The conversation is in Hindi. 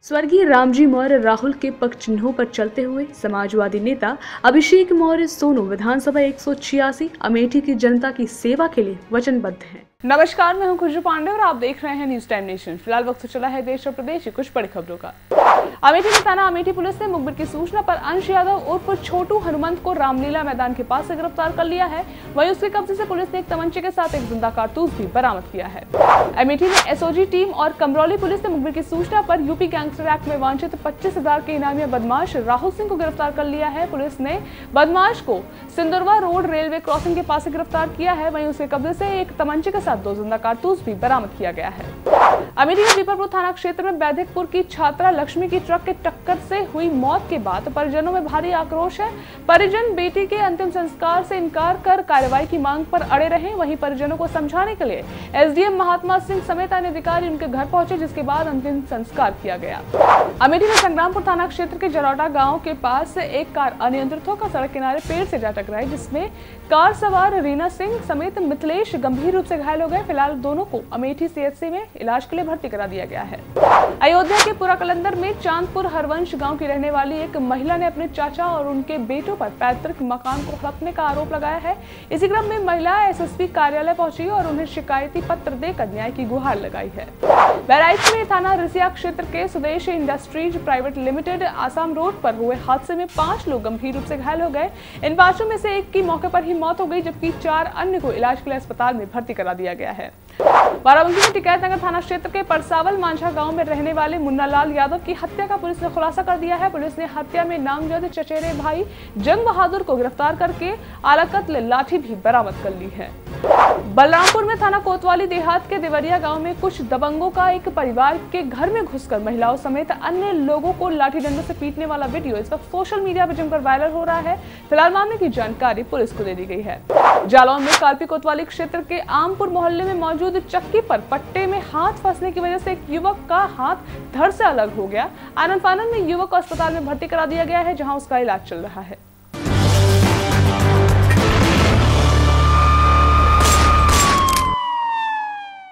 स्वर्गीय रामजी मौर्य राहुल के पग चिन्हों पर चलते हुए समाजवादी नेता अभिषेक मौर्य सोनू विधानसभा 186 अमेठी की जनता की सेवा के लिए वचनबद्ध हैं। नमस्कार, मैं हूं खुशबू पांडे और आप देख रहे हैं न्यूज टाइम नेशन। फिलहाल वक्त चला है देश और प्रदेश की कुछ बड़ी खबरों का। अमेठी में थाना अमेठी पुलिस ने मुखबिर की सूचना पर अंश यादव उर्फ छोटू हनुमंत को रामलीला मैदान के पास से गिरफ्तार कर लिया है। वहीं उसके कब्जे से पुलिस ने एक तमंचे के साथ एक जिंदा कारतूस भी बरामद किया है। अमेठी में एसओजी टीम और कमरौली पुलिस ने मुखबिर की सूचना पर यूपी गैंगस्टर एक्ट में वांछित 25,000 के इनामी बदमाश राहुल सिंह को गिरफ्तार कर लिया है। पुलिस ने बदमाश को सिंदुरवा रोड रेलवे क्रॉसिंग के पास से गिरफ्तार किया है। वहीं उसके कब्जे से एक तमंचे के साथ 2 जिंदा कारतूस भी बरामद किया गया है। अमेठी के दीपरपुर थाना क्षेत्र में बैधिकपुर की छात्रा लक्ष्मी की ट्रक के टक्कर से हुई मौत के बाद परिजनों में भारी आक्रोश है। परिजन बेटी के अंतिम संस्कार से इनकार कर कार्रवाई की मांग पर अड़े रहे। वहीं परिजनों को समझाने के लिए एसडीएम महात्मा सिंह समेत अन्य अधिकारी उनके घर पहुंचे, जिसके बाद अंतिम संस्कार किया गया। अमेठी में संग्रामपुर थाना क्षेत्र के जरौटा गांव के पास से एक कार अनियंत्रित होकर सड़क किनारे पेड़ से जा टकराई, जिसमें कार सवार रीना सिंह समेत मिथिलेश गंभीर रूप से घायल हो गए। फिलहाल दोनों को अमेठी सीएचसी में इलाज के लिए भर्ती करा दिया गया है। अयोध्या के पुरा कलंदर में चांदपुर हरवंश गांव की रहने वाली एक महिला ने अपने चाचा और उनके बेटों पर पैतृक मकान को हड़पने का आरोप लगाया है। इसी क्रम में महिला एसएसपी कार्यालय पहुंची और उन्हें शिकायती पत्र देकर न्याय की गुहार लगाई है। बहराइच में थाना रिसिया क्षेत्र के Swadeshi industries private limited Assam road पर हुए हादसे में 5 लोग गंभीर रूप से घायल हो गए। इन 5 में से एक की मौके पर ही मौत हो गई, जबकि 4 अन्य को इलाज के लिए अस्पताल में भर्ती करा दिया गया है। बाराबंकी में टिकैत नगर थाना क्षेत्र के परसावल मांझा गांव में रहने वाले मुन्नालाल यादव की हत्या का पुलिस ने खुलासा कर दिया है। पुलिस ने हत्या में नामजद चचेरे भाई जंग बहादुर को गिरफ्तार करके आलाकत लाठी भी बरामद कर ली है। बलरामपुर में थाना कोतवाली देहात के देवरिया गांव में कुछ दबंगों का एक परिवार के घर में घुसकर महिलाओं समेत अन्य लोगों को लाठी डंडों से पीटने वाला वीडियो इस वक्त सोशल मीडिया पर जमकर वायरल हो रहा है। फिलहाल मामले की जानकारी पुलिस को दे दी गई है। जालौन में कालपी कोतवाली क्षेत्र के आमपुर मोहल्ले में मौजूद चक्की पर पट्टे में हाथ फंसने की वजह से एक युवक का हाथ धड़ से अलग हो गया। आनन फानन में युवक को अस्पताल में भर्ती करा दिया गया है, जहां उसका इलाज चल रहा है।